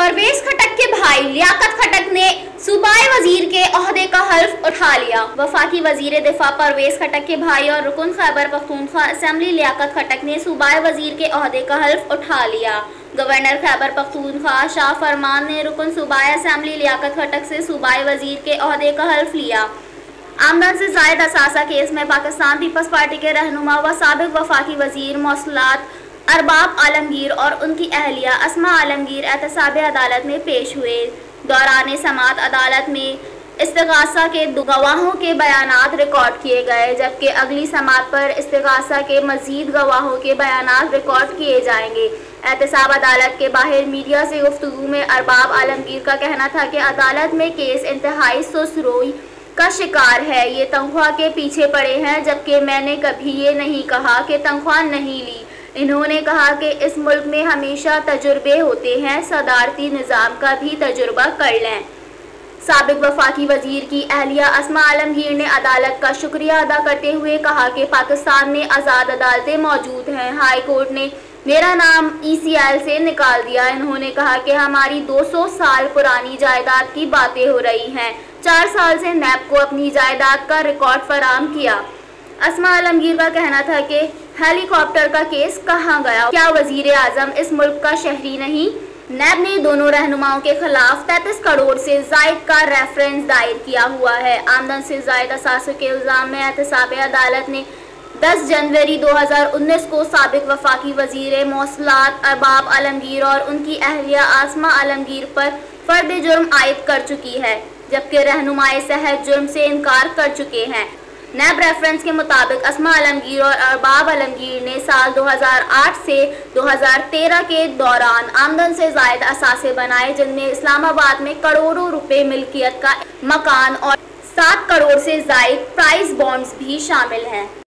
परवेज खटक के भाई लियाकत खटक ने सूबाई वजीर के ओहदे का हल्फ उठा लिया। वफाकी वजीर दिफा परवेज खटक के भाई और रुकन खैबर पख्तूनख्वा असेंबली लियाकत खटक ने सूबाई वजीर के ओहदे का हल्फ उठा लिया। गवर्नर खैबर पख्तूनख्वा शाह फरमान ने रुकन सूबाई असेंबली लियाकत खटक से सूबाई वजीर के ओहदे का हल्फ लिया। आमदन से जायद असासा केस में पाकिस्तान पीपल्स पार्टी के रहनुमा व साबिक वफाकी वजीर मौसलात अरबाब आलमगीर और उनकी अहलिया अस्मा आलमगीर एहतसाब अदालत में पेश हुए। दौरान समाअत अदालत में इस्तिगासा के गवाहों के बयानात रिकॉर्ड किए गए, जबकि अगली समाअत पर इस्तिगासा के मजीद गवाहों के बयानात रिकॉर्ड किए जाएंगे। एहतसाब अदालत के बाहर मीडिया से गुफ्तगू में अरबाब आलमगीर का कहना था कि अदालत में केस इंतहाई सुसरोई का शिकार है, ये तनख्वाह के पीछे पड़े हैं, जबकि मैंने कभी ये नहीं कहा कि तनख्वाह नहीं ली। इन्होंने कहा कि इस मुल्क में हमेशा तजुर्बे होते हैं, सदारती निज़ाम का भी तजुर्बा कर लें। साबिक वफाकी वजीर की अहलिया अस्मा आलमगीर ने अदालत का शुक्रिया अदा करते हुए कहा कि पाकिस्तान में आज़ाद अदालतें मौजूद हैं, हाई कोर्ट ने मेरा नाम ECL से निकाल दिया। इन्होंने कहा कि हमारी 200 साल पुरानी जायदाद की बातें हो रही हैं। 4 साल से नैब को अपनी जायदाद का रिकॉर्ड फराहम किया। अस्मा आलमगीर का कहना था कि हेलीकॉप्टर का केस कहाँ गया, क्या वजीर आजम इस मुल्क का शहरी नहीं। नैब ने दोनों रहनुमाओं के खिलाफ 33 करोड़ से जायद का रेफरेंस दायर किया हुआ है। आमदन से जायद असासों के इल्जाम में एहतसाब अदालत ने 10 जनवरी 2019 को साबिक वफाकी वजीर मौसलात अरबाब आलमगीर और उनकी अहलिया आसमा आलमगीर पर फर्द जुर्म आयद कर चुकी है, जबकि रहनुमाए सहज जुर्म से इनकार कर चुके हैं। नैब रेफरेंस के मुताबिक अस्मा आलमगीर और अरबाब आलमगीर ने साल 2008 से 2013 के दौरान आमदन से जायद असासे बनाए, जिनमें इस्लामाबाद में करोड़ों रुपए मिल्कियत का मकान और 7 करोड़ से जायद प्राइस बॉन्ड्स भी शामिल हैं।